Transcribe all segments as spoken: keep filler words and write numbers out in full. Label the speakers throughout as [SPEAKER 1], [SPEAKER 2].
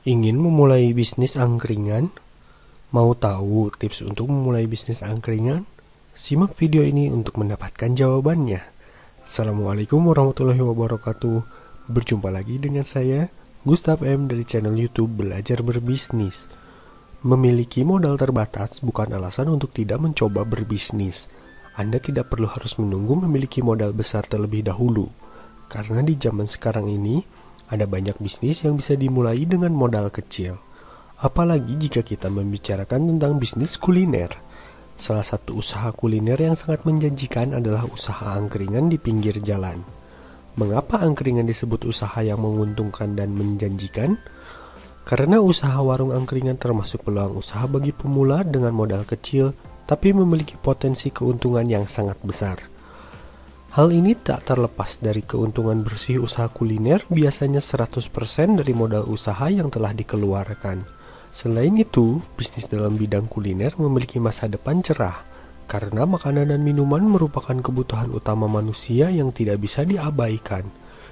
[SPEAKER 1] Ingin memulai bisnis angkringan? Mau tahu tips untuk memulai bisnis angkringan? Simak video ini untuk mendapatkan jawabannya. Assalamualaikum warahmatullahi wabarakatuh. Berjumpa lagi dengan saya, Gustaf M dari channel YouTube Belajar Berbisnis. Memiliki modal terbatas bukan alasan untuk tidak mencoba berbisnis. Anda tidak perlu harus menunggu memiliki modal besar terlebih dahulu. Karena di zaman sekarang ini, ada banyak bisnis yang bisa dimulai dengan modal kecil. Apalagi jika kita membicarakan tentang bisnis kuliner. Salah satu usaha kuliner yang sangat menjanjikan adalah usaha angkringan di pinggir jalan. Mengapa angkringan disebut usaha yang menguntungkan dan menjanjikan? Karena usaha warung angkringan termasuk peluang usaha bagi pemula dengan modal kecil, tapi memiliki potensi keuntungan yang sangat besar. Hal ini tak terlepas dari keuntungan bersih usaha kuliner, biasanya seratus persen dari modal usaha yang telah dikeluarkan. Selain itu, bisnis dalam bidang kuliner memiliki masa depan cerah, karena makanan dan minuman merupakan kebutuhan utama manusia yang tidak bisa diabaikan.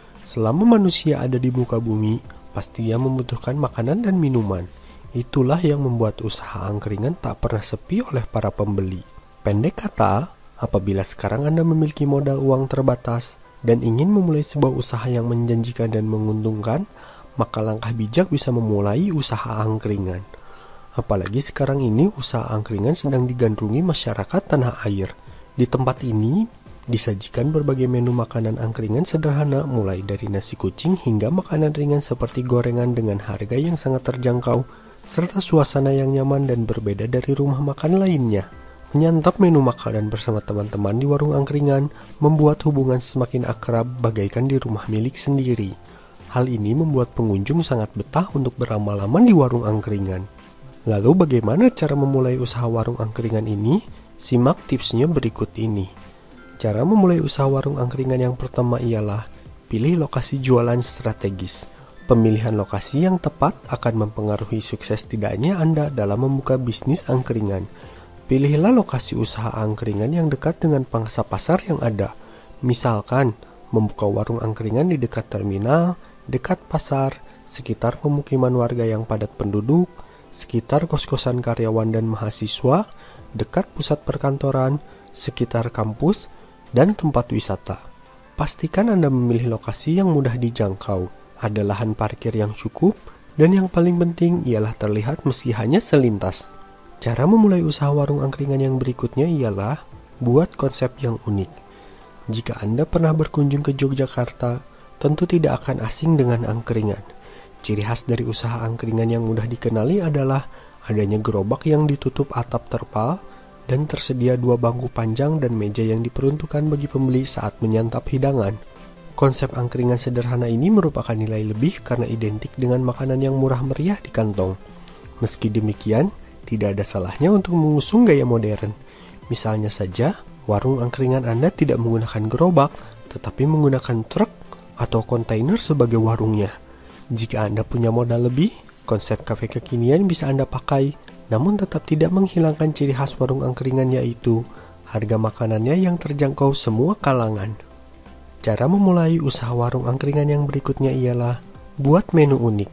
[SPEAKER 1] Selama manusia ada di muka bumi, pasti ia membutuhkan makanan dan minuman. Itulah yang membuat usaha angkringan tak pernah sepi oleh para pembeli. Pendek kata, apabila sekarang Anda memiliki modal uang terbatas dan ingin memulai sebuah usaha yang menjanjikan dan menguntungkan, maka langkah bijak bisa memulai usaha angkringan. Apalagi sekarang ini usaha angkringan sedang digandrungi masyarakat tanah air. Di tempat ini disajikan berbagai menu makanan angkringan sederhana, mulai dari nasi kucing hingga makanan ringan seperti gorengan dengan harga yang sangat terjangkau, serta suasana yang nyaman dan berbeda dari rumah makan lainnya. Menyantap menu makanan bersama teman-teman di warung angkringan membuat hubungan semakin akrab bagaikan di rumah milik sendiri. Hal ini membuat pengunjung sangat betah untuk berlama-lama di warung angkringan. Lalu bagaimana cara memulai usaha warung angkringan ini? Simak tipsnya berikut ini. Cara memulai usaha warung angkringan yang pertama ialah pilih lokasi jualan strategis. Pemilihan lokasi yang tepat akan mempengaruhi sukses tidaknya Anda dalam membuka bisnis angkringan. Pilihlah lokasi usaha angkringan yang dekat dengan pangsa pasar yang ada. Misalkan, membuka warung angkringan di dekat terminal, dekat pasar, sekitar pemukiman warga yang padat penduduk, sekitar kos-kosan karyawan dan mahasiswa, dekat pusat perkantoran, sekitar kampus, dan tempat wisata. Pastikan Anda memilih lokasi yang mudah dijangkau, ada lahan parkir yang cukup, dan yang paling penting ialah terlihat meski hanya selintas. Cara memulai usaha warung angkringan yang berikutnya ialah buat konsep yang unik. Jika Anda pernah berkunjung ke Yogyakarta, tentu tidak akan asing dengan angkringan. Ciri khas dari usaha angkringan yang mudah dikenali adalah adanya gerobak yang ditutup atap terpal dan tersedia dua bangku panjang dan meja yang diperuntukkan bagi pembeli saat menyantap hidangan. Konsep angkringan sederhana ini merupakan nilai lebih karena identik dengan makanan yang murah meriah di kantong. Meski demikian, tidak ada salahnya untuk mengusung gaya modern. Misalnya saja, warung angkringan Anda tidak menggunakan gerobak, tetapi menggunakan truk atau kontainer sebagai warungnya. Jika Anda punya modal lebih, konsep kafe kekinian bisa Anda pakai, namun tetap tidak menghilangkan ciri khas warung angkringan, yaitu harga makanannya yang terjangkau semua kalangan. Cara memulai usaha warung angkringan yang berikutnya ialah buat menu unik.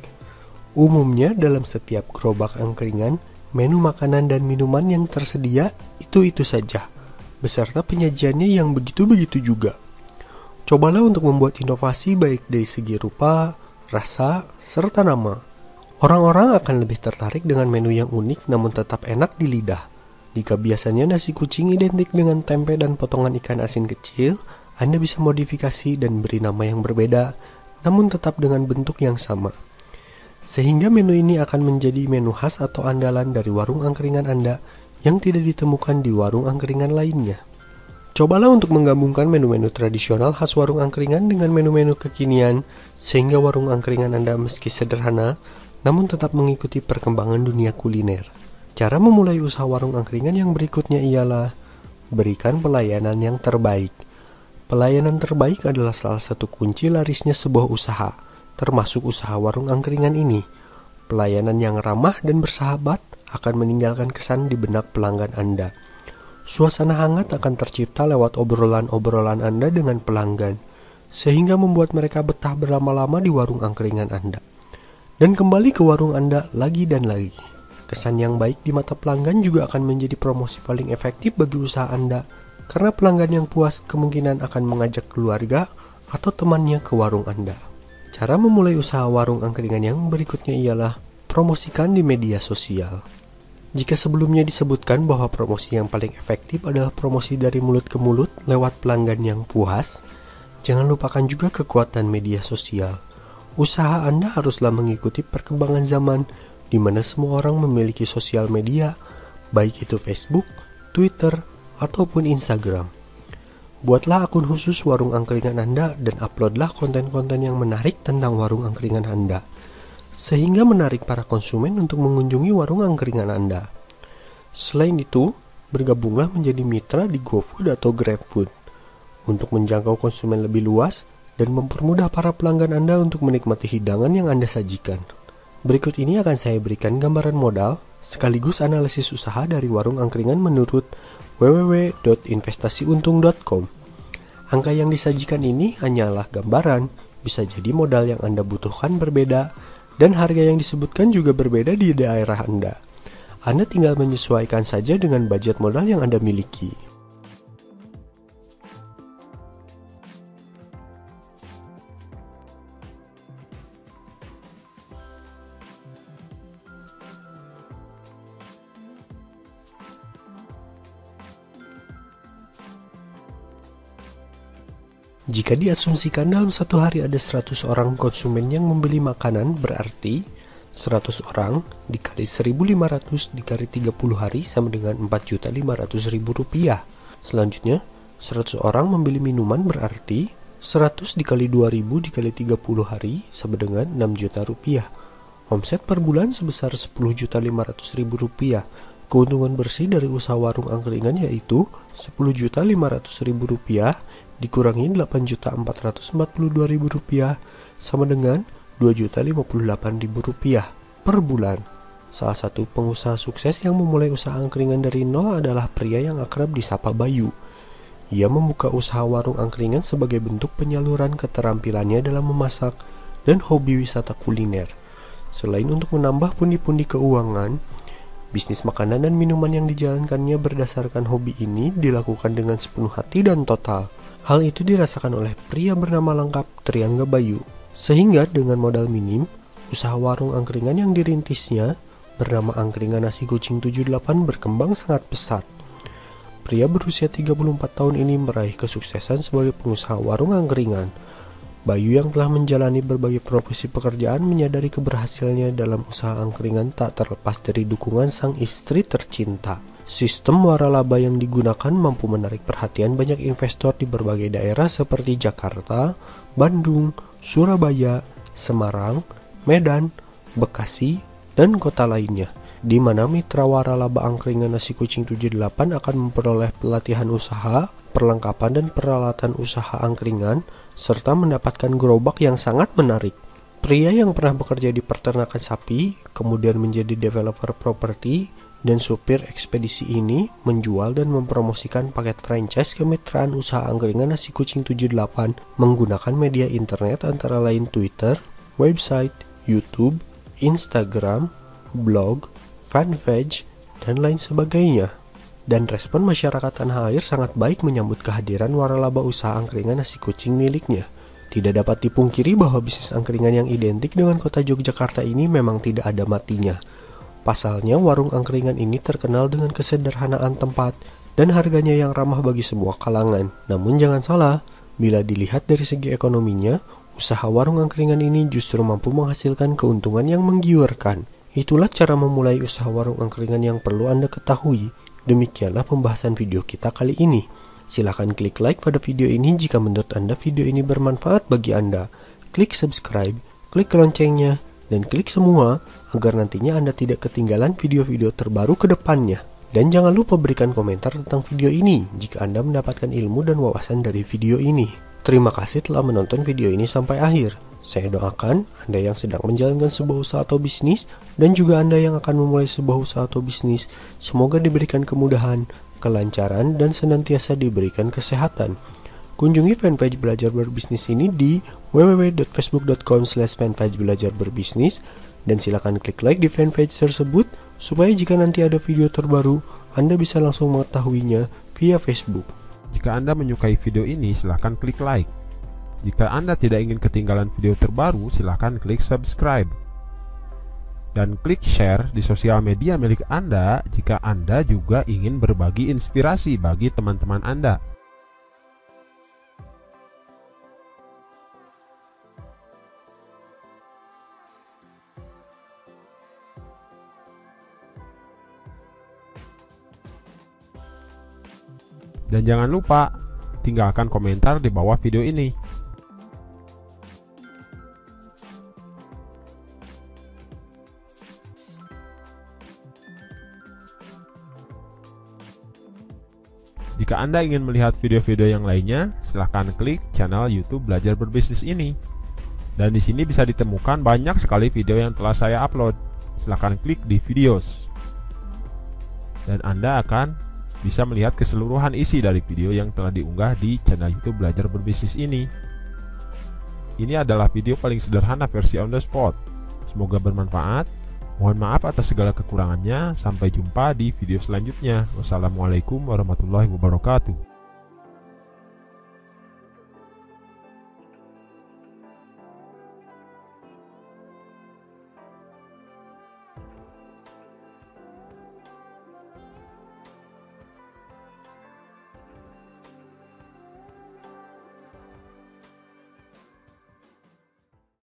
[SPEAKER 1] Umumnya dalam setiap gerobak angkringan, menu makanan dan minuman yang tersedia itu-itu saja, beserta penyajiannya yang begitu-begitu juga. Cobalah untuk membuat inovasi baik dari segi rupa, rasa, serta nama. Orang-orang akan lebih tertarik dengan menu yang unik namun tetap enak di lidah. Jika biasanya nasi kucing identik dengan tempe dan potongan ikan asin kecil, Anda bisa modifikasi dan beri nama yang berbeda, namun tetap dengan bentuk yang sama. Sehingga menu ini akan menjadi menu khas atau andalan dari warung angkringan Anda yang tidak ditemukan di warung angkringan lainnya. Cobalah untuk menggabungkan menu-menu tradisional khas warung angkringan dengan menu-menu kekinian, sehingga warung angkringan Anda meski sederhana, namun tetap mengikuti perkembangan dunia kuliner. Cara memulai usaha warung angkringan yang berikutnya ialah berikan pelayanan yang terbaik. Pelayanan terbaik adalah salah satu kunci larisnya sebuah usaha, termasuk usaha warung angkringan ini. Pelayanan yang ramah dan bersahabat akan meninggalkan kesan di benak pelanggan Anda. Suasana hangat akan tercipta lewat obrolan-obrolan Anda dengan pelanggan, sehingga membuat mereka betah berlama-lama di warung angkringan Anda. dan kembali ke warung Anda lagi dan lagi. Kesan yang baik di mata pelanggan juga akan menjadi promosi paling efektif bagi usaha Anda, karena pelanggan yang puas kemungkinan akan mengajak keluarga atau temannya ke warung Anda. Cara memulai usaha warung angkringan yang berikutnya ialah promosikan di media sosial. Jika sebelumnya disebutkan bahwa promosi yang paling efektif adalah promosi dari mulut ke mulut lewat pelanggan yang puas, jangan lupakan juga kekuatan media sosial. Usaha Anda haruslah mengikuti perkembangan zaman, di mana semua orang memiliki sosial media, baik itu Facebook, Twitter, ataupun Instagram. Buatlah akun khusus warung angkringan Anda dan uploadlah konten-konten yang menarik tentang warung angkringan Anda, sehingga menarik para konsumen untuk mengunjungi warung angkringan Anda. Selain itu, bergabunglah menjadi mitra di GoFood atau GrabFood untuk menjangkau konsumen lebih luas dan mempermudah para pelanggan Anda untuk menikmati hidangan yang Anda sajikan. Berikut ini akan saya berikan gambaran modal sekaligus analisis usaha dari warung angkringan menurut w w w dot investasi untung dot com. Angka yang disajikan ini hanyalah gambaran, bisa jadi modal yang Anda butuhkan berbeda, dan harga yang disebutkan juga berbeda di daerah Anda. Anda tinggal menyesuaikan saja dengan budget modal yang Anda miliki. Jika diasumsikan dalam satu hari ada seratus orang konsumen yang membeli makanan, berarti seratus orang dikali seribu lima ratus dikali tiga puluh hari sama dengan empat juta lima ratus ribu rupiah. Selanjutnya, seratus orang membeli minuman berarti seratus dikali dua ribu dikali tiga puluh hari sama dengan enam juta rupiah. Omset per bulan sebesar sepuluh juta lima ratus ribu rupiah. Keuntungan bersih dari usaha warung angkringan yaitu sepuluh juta lima ratus ribu rupiah dikurangi delapan juta empat ratus empat puluh dua ribu rupiah sama dengan dua juta lima puluh delapan ribu rupiah per bulan. Salah satu pengusaha sukses yang memulai usaha angkringan dari nol adalah pria yang akrab disapa Bayu. Ia membuka usaha warung angkringan sebagai bentuk penyaluran keterampilannya dalam memasak dan hobi wisata kuliner. Selain untuk menambah pundi-pundi keuangan, bisnis makanan dan minuman yang dijalankannya berdasarkan hobi ini dilakukan dengan sepenuh hati dan total. Hal itu dirasakan oleh pria bernama lengkap Triangga Bayu. Sehingga dengan modal minim, usaha warung angkringan yang dirintisnya bernama Angkringan Nasi Kucing tujuh delapan berkembang sangat pesat. Pria berusia tiga puluh empat tahun ini meraih kesuksesan sebagai pengusaha warung angkringan. Bayu yang telah menjalani berbagai profesi pekerjaan menyadari keberhasilannya dalam usaha angkringan tak terlepas dari dukungan sang istri tercinta. Sistem waralaba yang digunakan mampu menarik perhatian banyak investor di berbagai daerah seperti Jakarta, Bandung, Surabaya, Semarang, Medan, Bekasi, dan kota lainnya, di mana mitra waralaba angkringan Nasi Kucing tujuh delapan akan memperoleh pelatihan usaha, perlengkapan dan peralatan usaha angkringan, serta mendapatkan gerobak yang sangat menarik. Pria yang pernah bekerja di peternakan sapi, kemudian menjadi developer properti dan supir ekspedisi ini menjual dan mempromosikan paket franchise kemitraan usaha angkringan Nasi Kucing tujuh delapan menggunakan media internet antara lain Twitter, website, YouTube, Instagram, blog, fanpage, dan lain sebagainya. Dan respon masyarakat tanah air sangat baik menyambut kehadiran waralaba usaha angkringan Nasi Kucing miliknya. Tidak dapat dipungkiri bahwa bisnis angkringan yang identik dengan kota Yogyakarta ini memang tidak ada matinya. Pasalnya, warung angkringan ini terkenal dengan kesederhanaan tempat dan harganya yang ramah bagi semua kalangan. Namun jangan salah, bila dilihat dari segi ekonominya, usaha warung angkringan ini justru mampu menghasilkan keuntungan yang menggiurkan. Itulah cara memulai usaha warung angkringan yang perlu Anda ketahui. Demikianlah pembahasan video kita kali ini. Silahkan klik like pada video ini jika menurut Anda video ini bermanfaat bagi Anda. Klik subscribe, klik loncengnya, dan klik semua agar nantinya Anda tidak ketinggalan video-video terbaru ke depannya. Dan jangan lupa berikan komentar tentang video ini jika Anda mendapatkan ilmu dan wawasan dari video ini. Terima kasih telah menonton video ini sampai akhir. Saya doakan Anda yang sedang menjalankan sebuah usaha atau bisnis dan juga Anda yang akan memulai sebuah usaha atau bisnis, semoga diberikan kemudahan, kelancaran, dan senantiasa diberikan kesehatan. Kunjungi fanpage Belajar Berbisnis ini di w w w dot facebook dot com slash fanpage belajar berbisnis dan silakan klik like di fanpage tersebut supaya jika nanti ada video terbaru, Anda bisa langsung mengetahuinya via Facebook.
[SPEAKER 2] Jika Anda menyukai video ini, silakan klik like. Jika Anda tidak ingin ketinggalan video terbaru, silakan klik subscribe. Dan klik share di sosial media milik Anda jika Anda juga ingin berbagi inspirasi bagi teman-teman Anda. Dan jangan lupa tinggalkan komentar di bawah video ini. Jika Anda ingin melihat video-video yang lainnya, silahkan klik channel YouTube Belajar Berbisnis ini. Dan di sini bisa ditemukan banyak sekali video yang telah saya upload. Silahkan klik di videos. Dan Anda akan bisa melihat keseluruhan isi dari video yang telah diunggah di channel YouTube Belajar Berbisnis ini. Ini adalah video paling sederhana versi on the spot. Semoga bermanfaat. Mohon maaf atas segala kekurangannya. Sampai jumpa di video selanjutnya. Wassalamualaikum warahmatullahi wabarakatuh.